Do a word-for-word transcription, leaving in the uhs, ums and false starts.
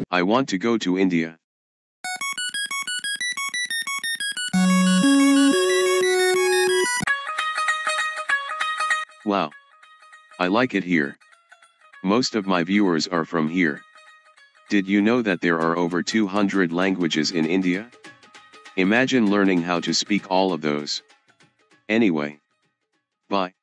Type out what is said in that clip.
I want to go to India. Wow. I like it here. Most of my viewers are from here. Did you know that there are over two hundred languages in India? Imagine learning how to speak all of those. Anyway. Bye.